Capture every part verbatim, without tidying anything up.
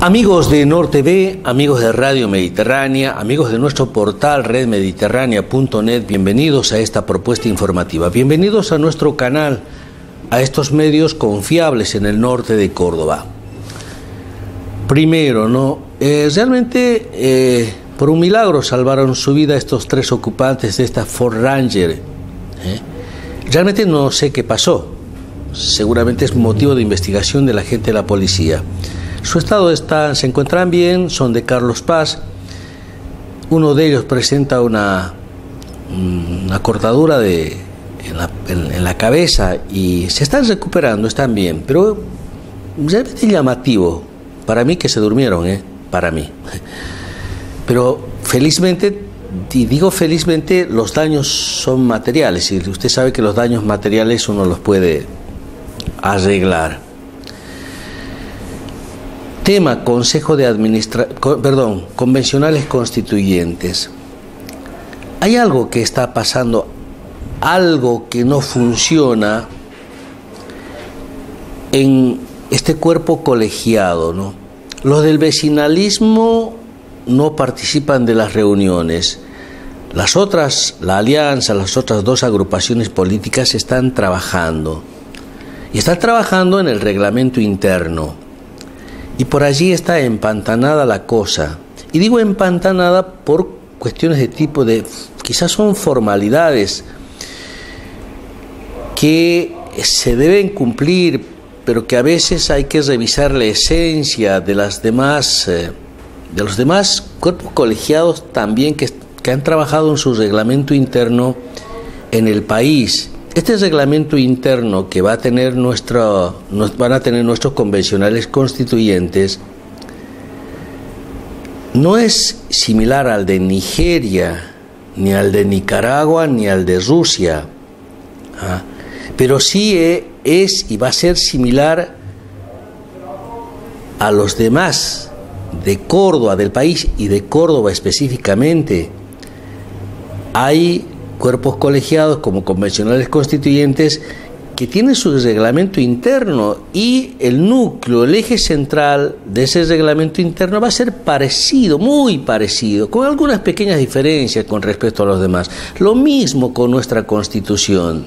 Amigos de Nor T V, amigos de Radio Mediterránea, amigos de nuestro portal red mediterránea punto net, bienvenidos a esta propuesta informativa. Bienvenidos a nuestro canal, a estos medios confiables en el norte de Córdoba. Primero, ¿no? Eh, realmente, eh, por un milagro salvaron su vida estos tres ocupantes de esta Ford Ranger. ¿eh? Realmente no sé qué pasó. Seguramente es motivo de investigación de la gente de la policía. Su estado está, se encuentran bien, son de Carlos Paz. Uno de ellos presenta una, una cortadura de, en, la, en, en la cabeza y se están recuperando, están bien, pero realmente llamativo. Para mí que se durmieron, ¿eh? Para mí. Pero felizmente, y digo felizmente, los daños son materiales y usted sabe que los daños materiales uno los puede arreglar. Tema Consejo de Administración, perdón, Convencionales Constituyentes. Hay algo que está pasando, algo que no funciona en este cuerpo colegiado, ¿no? Los del vecinalismo no participan de las reuniones. Las otras, la alianza, las otras dos agrupaciones políticas están trabajando. Y están trabajando en el reglamento interno. Y por allí está empantanada la cosa. Y digo empantanada por cuestiones de tipo de, quizás son formalidades que se deben cumplir, pero que a veces hay que revisar la esencia de las demás, eh, de los demás cuerpos colegiados también que, que han trabajado en su reglamento interno en el país. Este reglamento interno que va a tener nuestro, van a tener nuestros convencionales constituyentes no es similar al de Nigeria, ni al de Nicaragua, ni al de Rusia, ¿ah? pero sí es y va a ser similar a los demás de Córdoba, del país y de Córdoba específicamente. Hay cuerpos colegiados como convencionales constituyentes que tienen su reglamento interno y el núcleo, el eje central de ese reglamento interno va a ser parecido, muy parecido, con algunas pequeñas diferencias con respecto a los demás. Lo mismo con nuestra Constitución.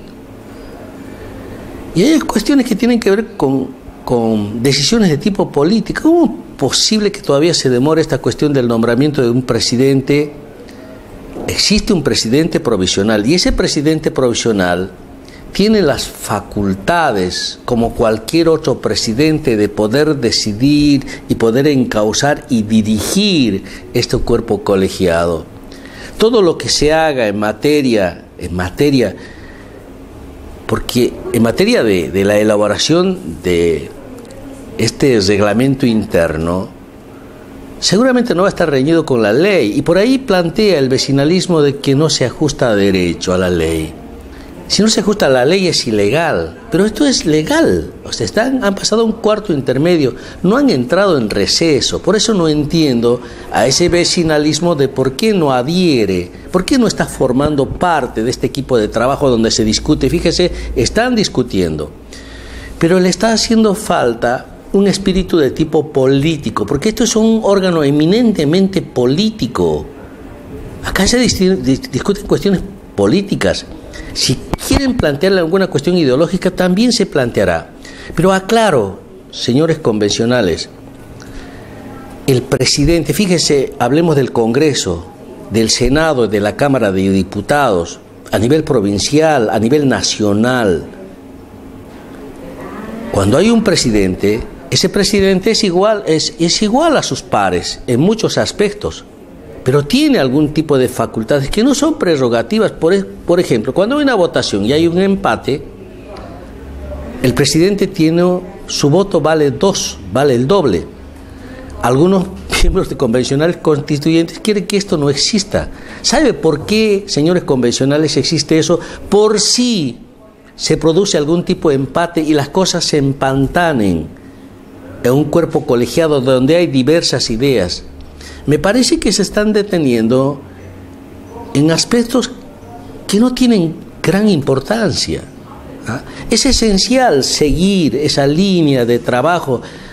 Y hay cuestiones que tienen que ver con, con decisiones de tipo político. ¿Cómo es posible que todavía se demore esta cuestión del nombramiento de un presidente? Existe un presidente provisional y ese presidente provisional tiene las facultades, como cualquier otro presidente, de poder decidir y poder encauzar y dirigir este cuerpo colegiado. Todo lo que se haga en materia, en materia, porque en materia de, de la elaboración de este reglamento interno, seguramente no va a estar reñido con la ley y por ahí plantea el vecinalismo de que no se ajusta a derecho a la ley. Si no se ajusta a la ley es ilegal, pero esto es legal. O sea, están, han pasado un cuarto intermedio, no han entrado en receso. Por eso no entiendo a ese vecinalismo de por qué no adhiere, por qué no está formando parte de este equipo de trabajo donde se discute. Fíjese, están discutiendo, pero le está haciendo falta un espíritu de tipo político, porque esto es un órgano eminentemente político. Acá se discuten cuestiones políticas. Si quieren plantearle alguna cuestión ideológica, también se planteará. Pero aclaro, señores convencionales, el presidente, fíjese, hablemos del Congreso, del Senado, de la Cámara de Diputados, a nivel provincial, a nivel nacional. Cuando hay un presidente, ese presidente es igual, es, es igual a sus pares en muchos aspectos, pero tiene algún tipo de facultades que no son prerrogativas. Por, por ejemplo, cuando hay una votación y hay un empate, el presidente tiene, su voto vale dos, vale el doble. Algunos miembros de convencionales constituyentes quieren que esto no exista. ¿Sabe por qué, señores convencionales, existe eso? Por si se produce algún tipo de empate y las cosas se empantanen en un cuerpo colegiado donde hay diversas ideas. Me parece que se están deteniendo en aspectos que no tienen gran importancia. ¿Ah? Es esencial seguir esa línea de trabajo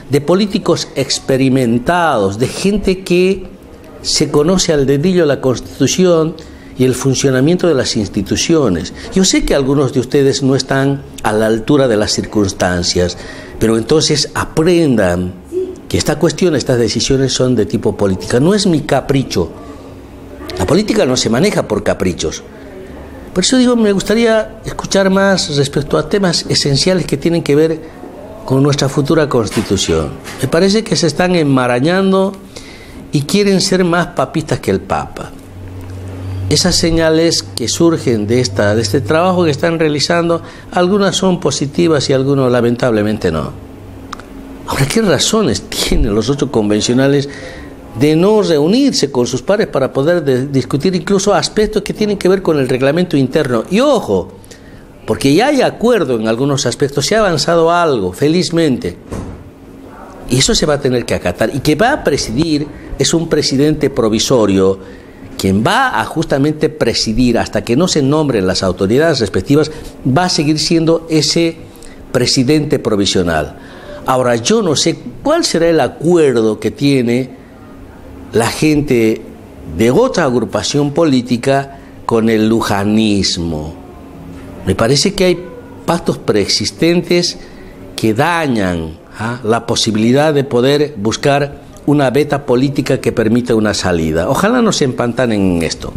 de políticos experimentados, de gente que se conoce al dedillo la Constitución y el funcionamiento de las instituciones. Yo sé que algunos de ustedes no están a la altura de las circunstancias, pero entonces aprendan que esta cuestión, estas decisiones son de tipo política. No es mi capricho. La política no se maneja por caprichos. Por eso digo, me gustaría escuchar más respecto a temas esenciales que tienen que ver con nuestra futura Constitución. Me parece que se están enmarañando y quieren ser más papistas que el Papa. Esas señales que surgen de, esta, de este trabajo que están realizando, algunas son positivas y algunas lamentablemente no. Ahora, ¿qué razones tienen los ocho convencionales de no reunirse con sus pares para poder de, discutir incluso aspectos que tienen que ver con el reglamento interno? Y ojo, porque ya hay acuerdo en algunos aspectos, se ha avanzado algo, felizmente. Y eso se va a tener que acatar. Y que va a presidir es un presidente provisorio, quien va a justamente presidir hasta que no se nombren las autoridades respectivas, va a seguir siendo ese presidente provisional. Ahora, yo no sé cuál será el acuerdo que tiene la gente de otra agrupación política con el lujanismo. Me parece que hay pactos preexistentes que dañan ¿ah? la posibilidad de poder buscar una beta política que permita una salida. Ojalá no se empantanen en esto.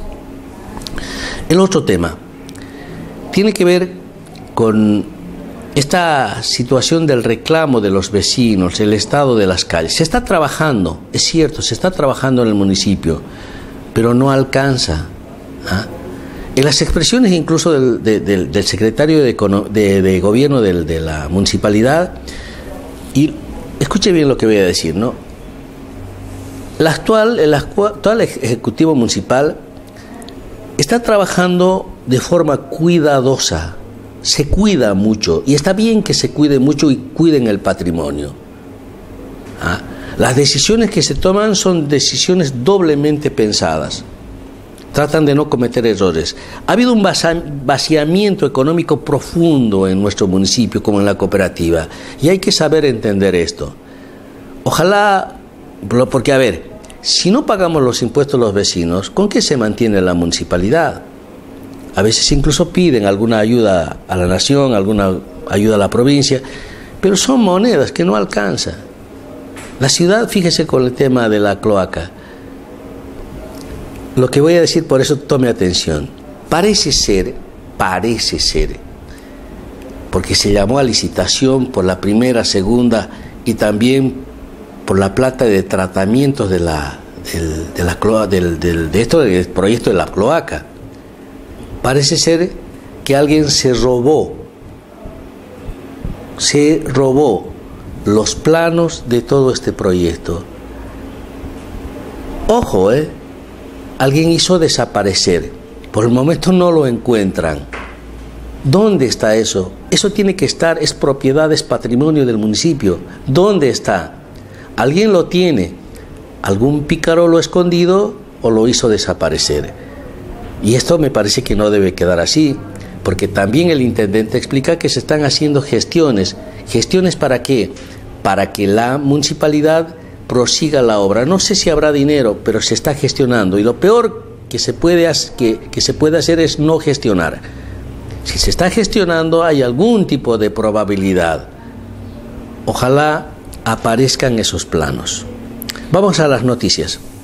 El otro tema tiene que ver con esta situación del reclamo de los vecinos, el estado de las calles. Se está trabajando, es cierto, se está trabajando en el municipio, pero no alcanza. ¿ah? En las expresiones incluso del, de, del, del secretario de, de, de gobierno de, de la municipalidad, y escuche bien lo que voy a decir, ¿no? La actual, el actual Ejecutivo Municipal está trabajando de forma cuidadosa, se cuida mucho, y está bien que se cuide mucho y cuiden el patrimonio. ¿Ah? Las decisiones que se toman son decisiones doblemente pensadas. Tratan de no cometer errores. Ha habido un vaciamiento económico profundo en nuestro municipio, como en la cooperativa, y hay que saber entender esto. Ojalá, porque a ver, si no pagamos los impuestos los vecinos, ¿con qué se mantiene la municipalidad? A veces incluso piden alguna ayuda a la nación, alguna ayuda a la provincia, pero son monedas que no alcanzan. La ciudad, fíjese con el tema de la cloaca. Lo que voy a decir, por eso tome atención. Parece ser, parece ser, porque se llamó a licitación por la primera, segunda y también por la plata de tratamientos de la, del, de, la cloa, del, del, de esto del proyecto de la cloaca. Parece ser que alguien se robó, se robó los planos de todo este proyecto. Ojo, ¿eh? Alguien hizo desaparecer. Por el momento no lo encuentran. ¿Dónde está eso? Eso tiene que estar, es propiedad, es patrimonio del municipio. ¿Dónde está? Alguien lo tiene. Algún pícaro lo ha escondido o lo hizo desaparecer. Y esto me parece que no debe quedar así, porque también el intendente explica que se están haciendo gestiones. ¿Gestiones para qué? Para que la municipalidad prosiga la obra. No sé si habrá dinero, pero se está gestionando. Y lo peor que se puede, que, que se puede hacer es no gestionar. Si se está gestionando, hay algún tipo de probabilidad. Ojalá aparezcan esos planos. Vamos a las noticias.